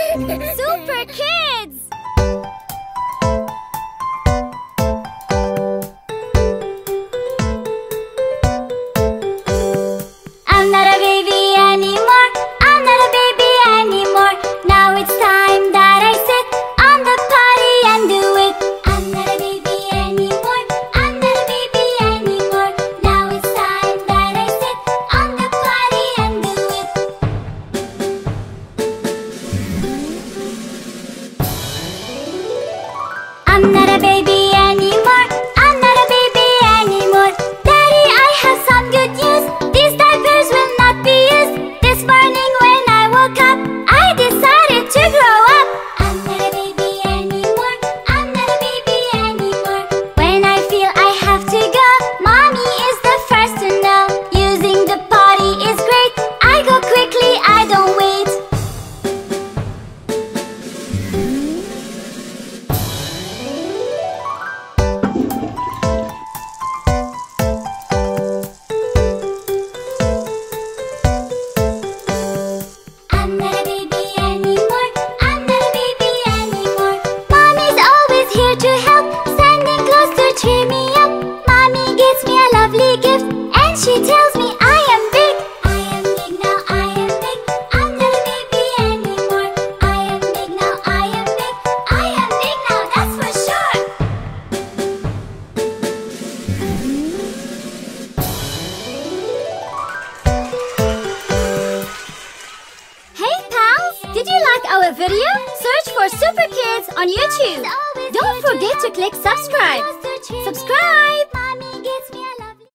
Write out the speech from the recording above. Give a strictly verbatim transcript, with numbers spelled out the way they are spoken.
Super Kids! I'm not a baby anymore. I'm not a baby anymore. Now it's time that I sit on the potty and do it. I'm not a baby anymore. I'm not a baby anymore. Now it's time that I sit on the potty and do it. I'm not a baby anymore. I'm not a baby anymore. Daddy, I have some good news. These diapers will not be used. This morning when I woke up, I decided to grow up. I'm not a baby anymore. I'm not a baby anymore. When I feel I have to go, mommy is the first to know. Using the potty is great. I go quickly, I don't wait. I'm not a baby anymore. I'm not a baby anymore. Mommy's always here to help, standing close to cheer me up. Mommy gives me a lovely gift, and she tells me I am big. I am big now, I am big. I'm not a baby anymore. I am big now, I am big. I am big now, that's for sure. Hey pals! Did you like our video? Search for SuperKids on YouTube. Don't forget to click subscribe. Subscribe!